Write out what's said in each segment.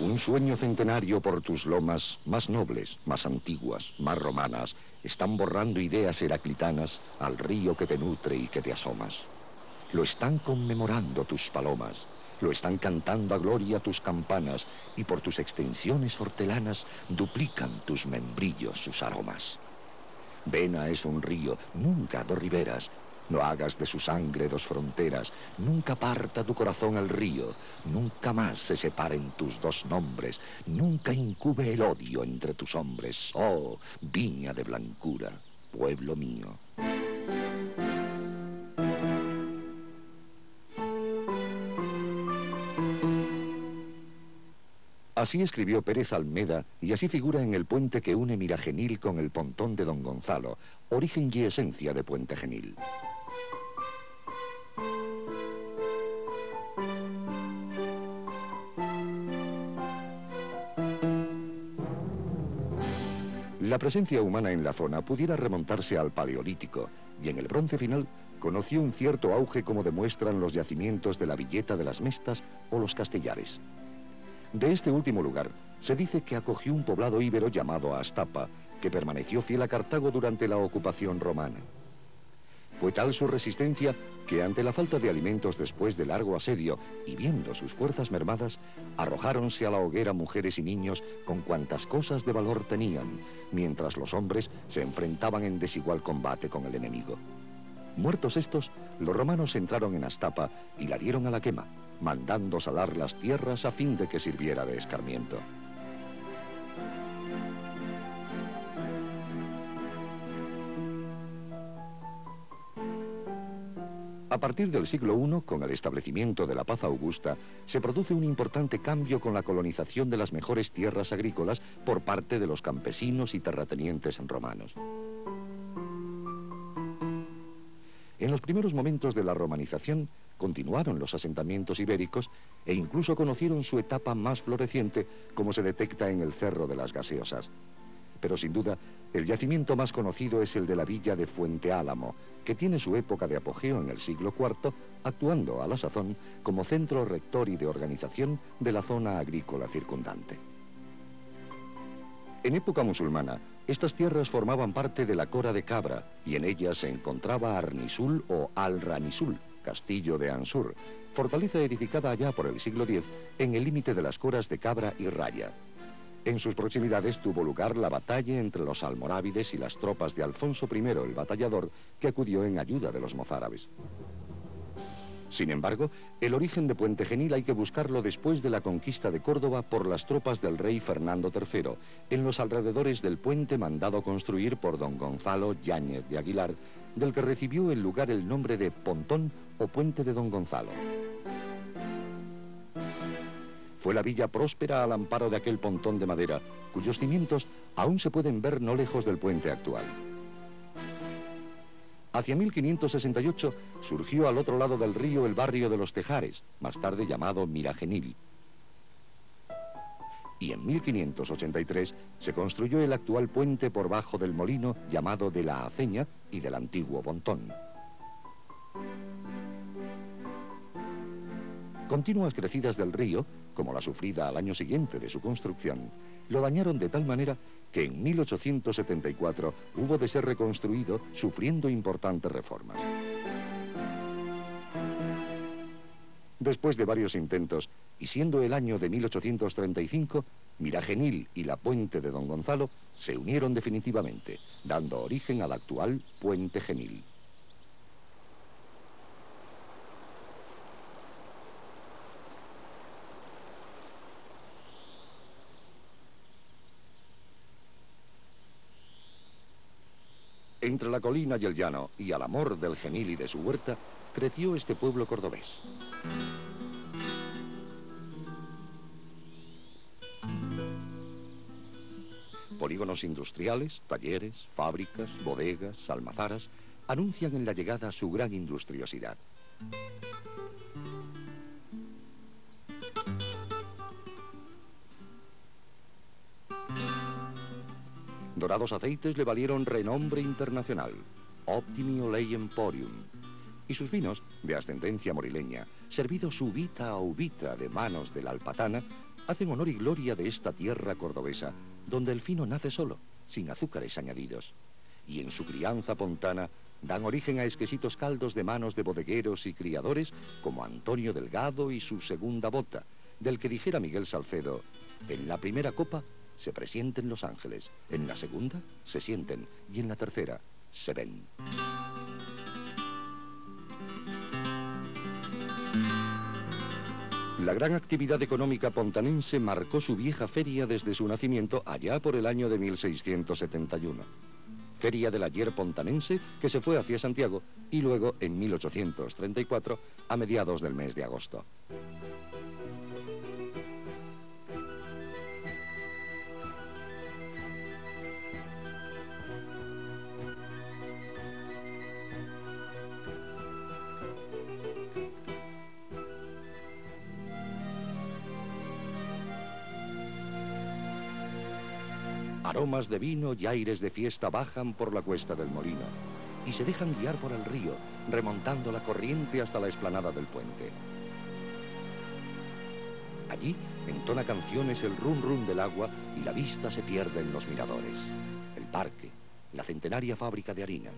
Un sueño centenario por tus lomas más nobles, más antiguas, más romanas, están borrando ideas heraclitanas al río que te nutre y que te asomas. Lo están conmemorando tus palomas, lo están cantando a gloria tus campanas, y por tus extensiones hortelanas duplican tus membrillos sus aromas. Vena es un río, nunca dos riberas. No hagas de su sangre dos fronteras, nunca parta tu corazón al río, nunca más se separen tus dos nombres, nunca incube el odio entre tus hombres. Oh, viña de blancura, pueblo mío. Así escribió Pérez Almeda y así figura en el puente que une Miragenil con el pontón de Don Gonzalo, origen y esencia de Puente Genil. La presencia humana en la zona pudiera remontarse al Paleolítico y en el Bronce final conoció un cierto auge como demuestran los yacimientos de la Villeta de las Mestas o los Castellares. De este último lugar se dice que acogió un poblado íbero llamado Astapa, que permaneció fiel a Cartago durante la ocupación romana. Fue tal su resistencia que ante la falta de alimentos después de largo asedio y viendo sus fuerzas mermadas, arrojáronse a la hoguera mujeres y niños con cuantas cosas de valor tenían, mientras los hombres se enfrentaban en desigual combate con el enemigo. Muertos estos, los romanos entraron en Astapa y la dieron a la quema, mandando salar las tierras a fin de que sirviera de escarmiento. A partir del siglo I, con el establecimiento de la paz augusta, se produce un importante cambio con la colonización de las mejores tierras agrícolas por parte de los campesinos y terratenientes romanos. En los primeros momentos de la romanización, continuaron los asentamientos ibéricos e incluso conocieron su etapa más floreciente, como se detecta en el Cerro de las Gaseosas. Pero sin duda, el yacimiento más conocido es el de la villa de Fuente Álamo, que tiene su época de apogeo en el siglo IV, actuando a la sazón como centro rector y de organización de la zona agrícola circundante. En época musulmana, estas tierras formaban parte de la Cora de Cabra y en ellas se encontraba Arnisul o Al-Ranisul, castillo de Ansur, fortaleza edificada allá por el siglo X en el límite de las Coras de Cabra y Raya. En sus proximidades tuvo lugar la batalla entre los almorávides y las tropas de Alfonso I el Batallador, que acudió en ayuda de los mozárabes. Sin embargo, el origen de Puente Genil hay que buscarlo después de la conquista de Córdoba por las tropas del rey Fernando III, en los alrededores del puente mandado construir por don Gonzalo Yáñez de Aguilar, del que recibió el lugar el nombre de Pontón o Puente de Don Gonzalo. Fue la villa próspera al amparo de aquel pontón de madera, cuyos cimientos aún se pueden ver no lejos del puente actual. Hacia 1568 surgió al otro lado del río el barrio de los Tejares, más tarde llamado Miragenil. Y en 1583 se construyó el actual puente por bajo del molino llamado de la Aceña y del antiguo Pontón. Continuas crecidas del río, como la sufrida al año siguiente de su construcción, lo dañaron de tal manera que en 1874 hubo de ser reconstruido sufriendo importantes reformas. Después de varios intentos, y siendo el año de 1835, Miragenil y la Puente de Don Gonzalo se unieron definitivamente, dando origen al actual Puente Genil. Entre la colina y el llano, y al amor del Genil y de su huerta, creció este pueblo cordobés. Polígonos industriales, talleres, fábricas, bodegas, almazaras, anuncian en la llegada su gran industriosidad. Dorados aceites le valieron renombre internacional, Optimi Olei Emporium, y sus vinos, de ascendencia morileña, servidos ubita a ubita de manos de la alpatana, hacen honor y gloria de esta tierra cordobesa, donde el fino nace solo, sin azúcares añadidos. Y en su crianza pontana dan origen a exquisitos caldos de manos de bodegueros y criadores como Antonio Delgado y su segunda bota, del que dijera Miguel Salcedo: en la primera copa se presienten los ángeles, en la segunda se sienten y en la tercera se ven. La gran actividad económica pontanense marcó su vieja feria desde su nacimiento allá por el año de 1671. Feria del Ayer pontanense que se fue hacia Santiago y luego en 1834 a mediados del mes de agosto. Aromas de vino y aires de fiesta bajan por la cuesta del molino y se dejan guiar por el río, remontando la corriente hasta la explanada del puente. Allí entona canciones el rum rum del agua y la vista se pierde en los miradores, el parque, la centenaria fábrica de harinas.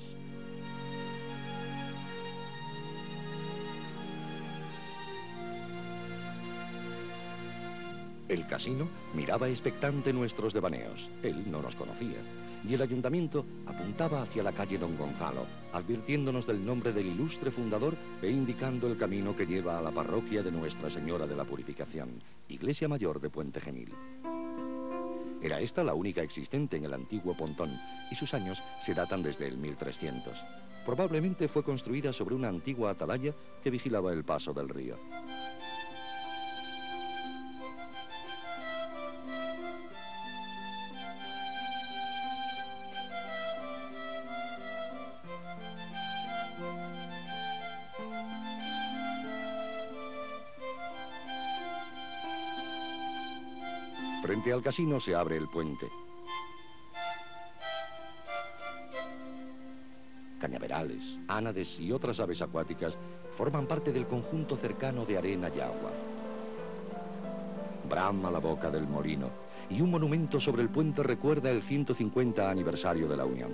El casino miraba expectante nuestros devaneos. Él no nos conocía. Y el ayuntamiento apuntaba hacia la calle Don Gonzalo, advirtiéndonos del nombre del ilustre fundador e indicando el camino que lleva a la parroquia de Nuestra Señora de la Purificación, Iglesia Mayor de Puente Genil. Era esta la única existente en el antiguo Pontón y sus años se datan desde el 1300. Probablemente fue construida sobre una antigua atalaya que vigilaba el paso del río. Frente al casino se abre el puente. Cañaverales, ánades y otras aves acuáticas forman parte del conjunto cercano de arena y agua. Brama la boca del molino y un monumento sobre el puente recuerda el 150 aniversario de la Unión.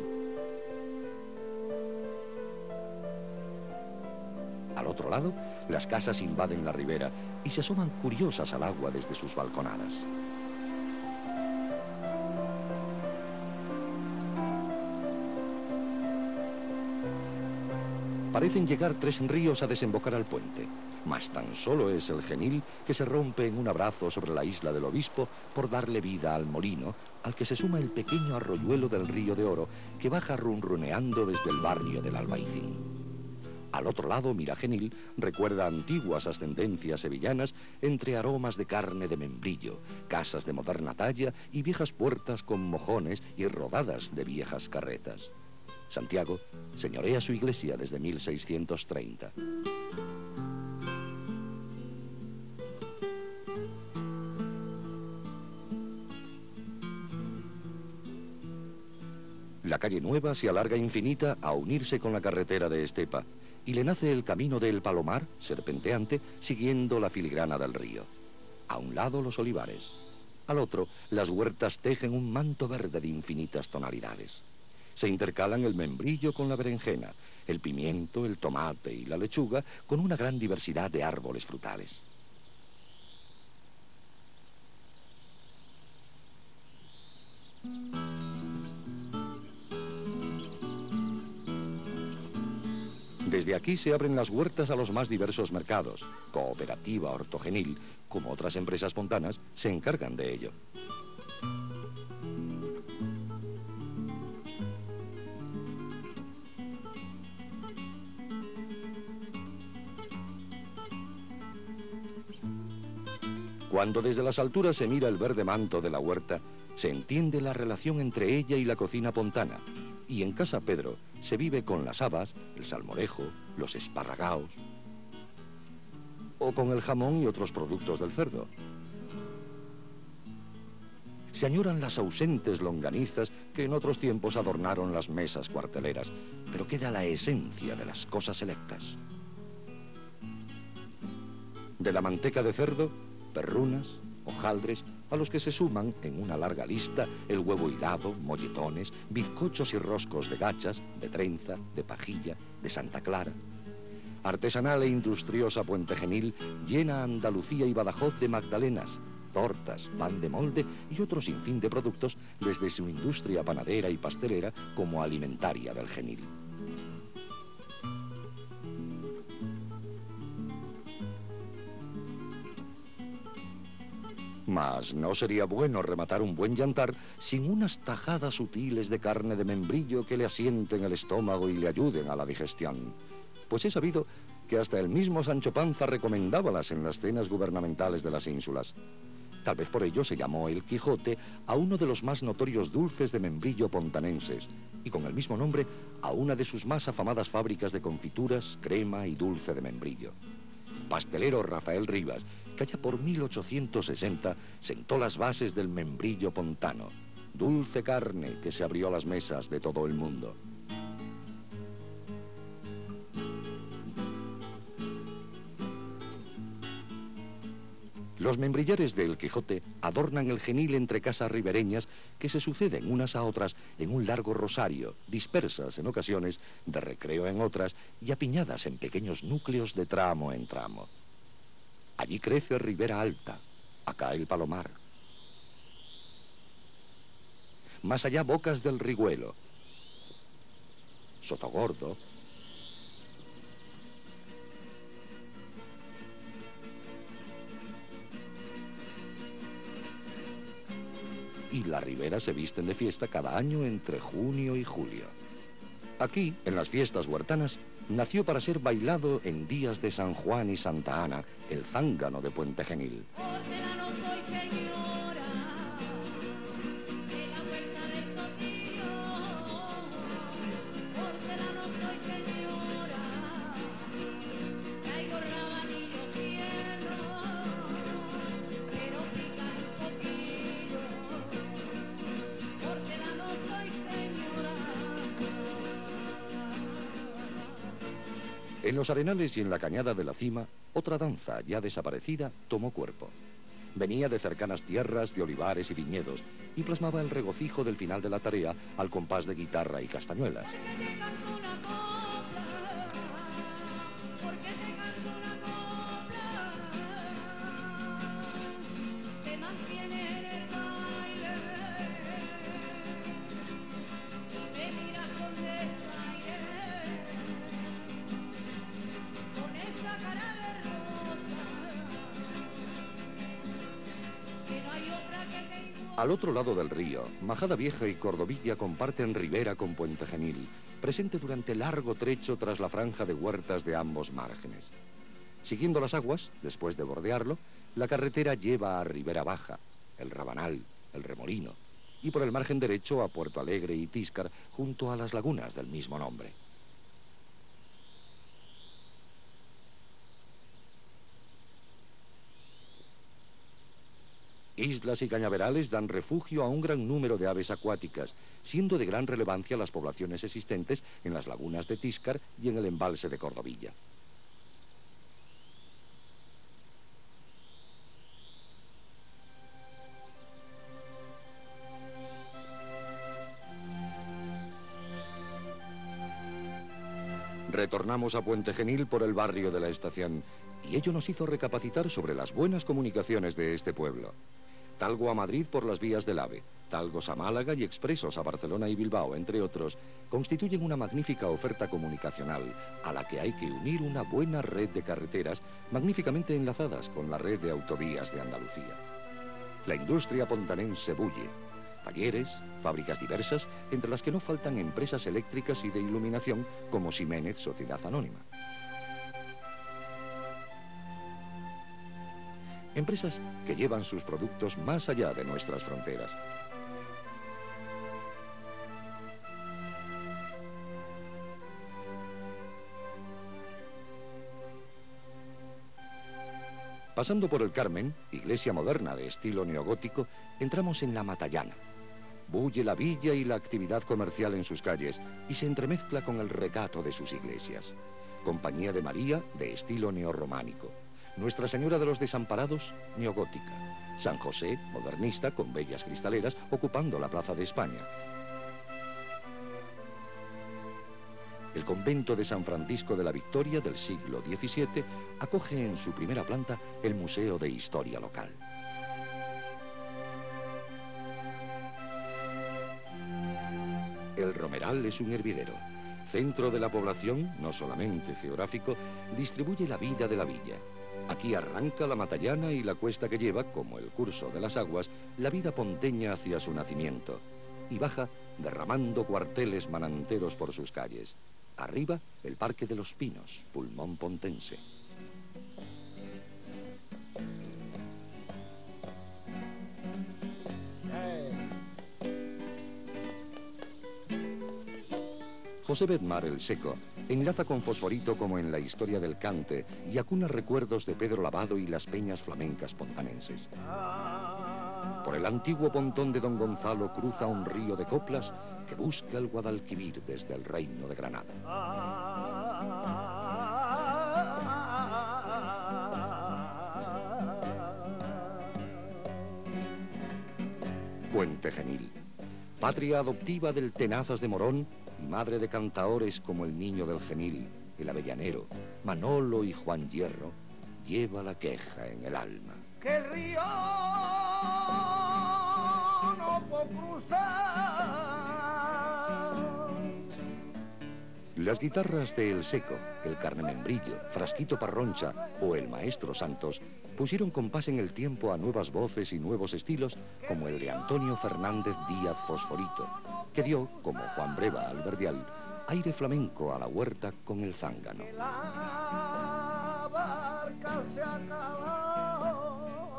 Al otro lado, las casas invaden la ribera y se asoman curiosas al agua desde sus balconadas. Parecen llegar tres ríos a desembocar al puente, mas tan solo es el Genil que se rompe en un abrazo sobre la isla del Obispo por darle vida al molino, al que se suma el pequeño arroyuelo del Río de Oro que baja runruneando desde el barrio del Albaicín. Al otro lado, Miragenil recuerda antiguas ascendencias sevillanas entre aromas de carne de membrillo, casas de moderna talla y viejas puertas con mojones y rodadas de viejas carretas. Santiago señorea su iglesia desde 1630. La calle Nueva se alarga infinita a unirse con la carretera de Estepa y le nace el camino del Palomar, serpenteante, siguiendo la filigrana del río. A un lado los olivares, al otro las huertas tejen un manto verde de infinitas tonalidades. Se intercalan el membrillo con la berenjena, el pimiento, el tomate y la lechuga con una gran diversidad de árboles frutales. Desde aquí se abren las huertas a los más diversos mercados. Cooperativa Hortogenil, como otras empresas pontanas, se encargan de ello. Cuando desde las alturas se mira el verde manto de la huerta, se entiende la relación entre ella y la cocina pontana. Y en Casa Pedro se vive con las habas, el salmorejo, los esparragaos, o con el jamón y otros productos del cerdo. Se añoran las ausentes longanizas que en otros tiempos adornaron las mesas cuarteleras, pero queda la esencia de las cosas selectas. De la manteca de cerdo, perrunas, hojaldres, a los que se suman, en una larga lista, el huevo hilado, molletones, bizcochos y roscos de gachas, de trenza, de pajilla, de Santa Clara. Artesanal e industriosa Puente Genil llena Andalucía y Badajoz de magdalenas, tortas, pan de molde y otro sinfín de productos, desde su industria panadera y pastelera como alimentaria del Genil. Mas no sería bueno rematar un buen yantar sin unas tajadas sutiles de carne de membrillo que le asienten el estómago y le ayuden a la digestión. Pues he sabido que hasta el mismo Sancho Panza recomendábalas en las cenas gubernamentales de las ínsulas. Tal vez por ello se llamó el Quijote a uno de los más notorios dulces de membrillo pontanenses, y con el mismo nombre a una de sus más afamadas fábricas de confituras, crema y dulce de membrillo. Pastelero Rafael Rivas, que allá por 1860 sentó las bases del membrillo pontano, dulce carne que se abrió a las mesas de todo el mundo. Los membrillares del Quijote adornan el Genil entre casas ribereñas que se suceden unas a otras en un largo rosario, dispersas en ocasiones, de recreo en otras y apiñadas en pequeños núcleos de tramo en tramo. Allí crece Ribera Alta, acá el Palomar. Más allá Bocas del Rigüelo, Sotogordo, y la ribera se visten de fiesta cada año entre junio y julio. Aquí, en las fiestas huertanas, nació para ser bailado en días de San Juan y Santa Ana el zángano de Puente Genil. En los arenales y en la cañada de la cima, otra danza ya desaparecida tomó cuerpo. Venía de cercanas tierras, de olivares y viñedos, y plasmaba el regocijo del final de la tarea al compás de guitarra y castañuelas. Al otro lado del río, Majada Vieja y Cordovilla comparten ribera con Puente Genil, presente durante largo trecho tras la franja de huertas de ambos márgenes. Siguiendo las aguas, después de bordearlo, la carretera lleva a Ribera Baja, el Rabanal, el Remolino, y por el margen derecho a Puerto Alegre y Tíscar, junto a las lagunas del mismo nombre. Islas y cañaverales dan refugio a un gran número de aves acuáticas, siendo de gran relevancia las poblaciones existentes en las lagunas de Tíscar y en el embalse de Cordovilla. Retornamos a Puente Genil por el barrio de la Estación, y ello nos hizo recapacitar sobre las buenas comunicaciones de este pueblo. Talgo a Madrid por las vías del AVE, talgos a Málaga y expresos a Barcelona y Bilbao, entre otros, constituyen una magnífica oferta comunicacional a la que hay que unir una buena red de carreteras magníficamente enlazadas con la red de autovías de Andalucía. La industria pontanense bulle. Talleres, fábricas diversas, entre las que no faltan empresas eléctricas y de iluminación como Ximénez Sociedad Anónima. Empresas que llevan sus productos más allá de nuestras fronteras. Pasando por el Carmen, iglesia moderna de estilo neogótico, entramos en la Matallana. Bulle la villa y la actividad comercial en sus calles y se entremezcla con el recato de sus iglesias. Compañía de María de estilo neorrománico. Nuestra Señora de los Desamparados, neogótica. San José, modernista, con bellas cristaleras, ocupando la Plaza de España. El convento de San Francisco de la Victoria del siglo XVII acoge en su primera planta el Museo de Historia Local. El Romeral es un hervidero. Centro de la población, no solamente geográfico, distribuye la vida de la villa. Aquí arranca la Matallana y la cuesta que lleva, como el curso de las aguas, la vida ponteña hacia su nacimiento. Y baja derramando cuarteles mananteros por sus calles. Arriba, el Parque de los Pinos, pulmón pontense. José Bedmar el Seco enlaza con Fosforito como en la historia del cante y acuna recuerdos de Pedro Lavado y las peñas flamencas pontanenses. Por el antiguo pontón de Don Gonzalo cruza un río de coplas que busca el Guadalquivir desde el Reino de Granada. Puente Genil, patria adoptiva del Tenazas de Morón y madre de cantaores como el Niño del Genil, el Avellanero, Manolo y Juan Hierro, lleva la queja en el alma. Que el río no puede cruzar. Las guitarras de El Seco, el Carnemembrillo, Frasquito Parroncha o el Maestro Santos pusieron compás en el tiempo a nuevas voces y nuevos estilos como el de Antonio Fernández Díaz Fosforito, que dio, como Juan Breva al verdial, aire flamenco a la huerta con el zángano. La barca se acabó.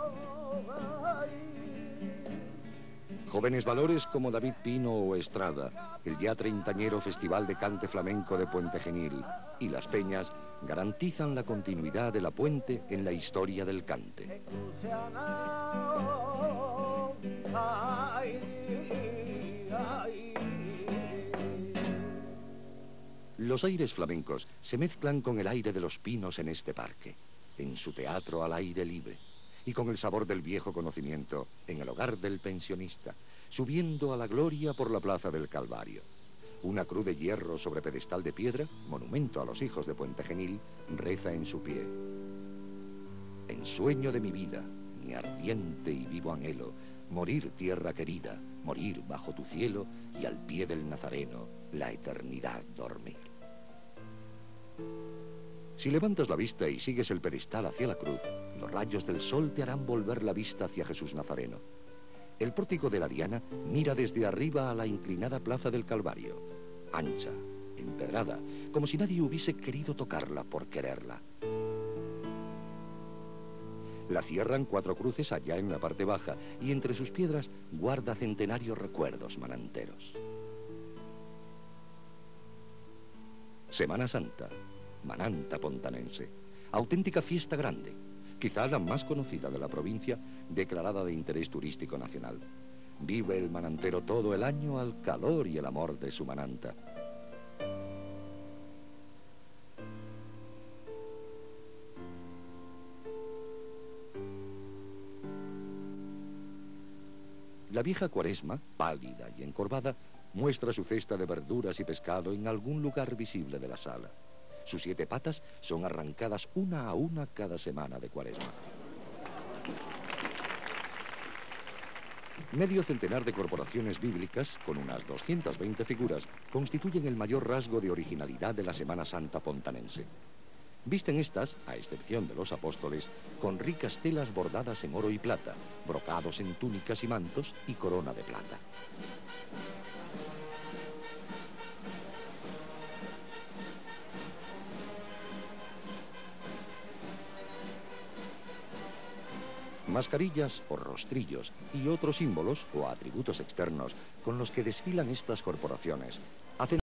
Jóvenes valores como David Pino o Estrada, el ya treintañero Festival de Cante Flamenco de Puente Genil y Las Peñas garantizan la continuidad de la Puente en la historia del cante. Los aires flamencos se mezclan con el aire de los pinos en este parque, en su teatro al aire libre, y con el sabor del viejo conocimiento en el hogar del pensionista, subiendo a la gloria por la plaza del Calvario. Una cruz de hierro sobre pedestal de piedra, monumento a los hijos de Puente Genil, reza en su pie. Ensueño de mi vida, mi ardiente y vivo anhelo, morir tierra querida, morir bajo tu cielo y al pie del Nazareno, la eternidad dormir. Si levantas la vista y sigues el pedestal hacia la cruz, los rayos del sol te harán volver la vista hacia Jesús Nazareno. El pórtico de la Diana mira desde arriba a la inclinada plaza del Calvario, ancha, empedrada, como si nadie hubiese querido tocarla por quererla. La cierran 4 cruces allá en la parte baja y entre sus piedras guarda centenarios recuerdos mananteros. Semana Santa, Mananta pontanense, auténtica fiesta grande, quizá la más conocida de la provincia, declarada de interés turístico nacional. Vive el manantero todo el año al calor y el amor de su mananta. La vieja Cuaresma, pálida y encorvada, muestra su cesta de verduras y pescado en algún lugar visible de la sala. Sus 7 patas son arrancadas una a una cada semana de Cuaresma. Medio centenar de corporaciones bíblicas, con unas 220 figuras, constituyen el mayor rasgo de originalidad de la Semana Santa pontanense. Visten estas, a excepción de los apóstoles, con ricas telas bordadas en oro y plata, brocados en túnicas y mantos y corona de plata. Mascarillas o rostrillos y otros símbolos o atributos externos con los que desfilan estas corporaciones hacen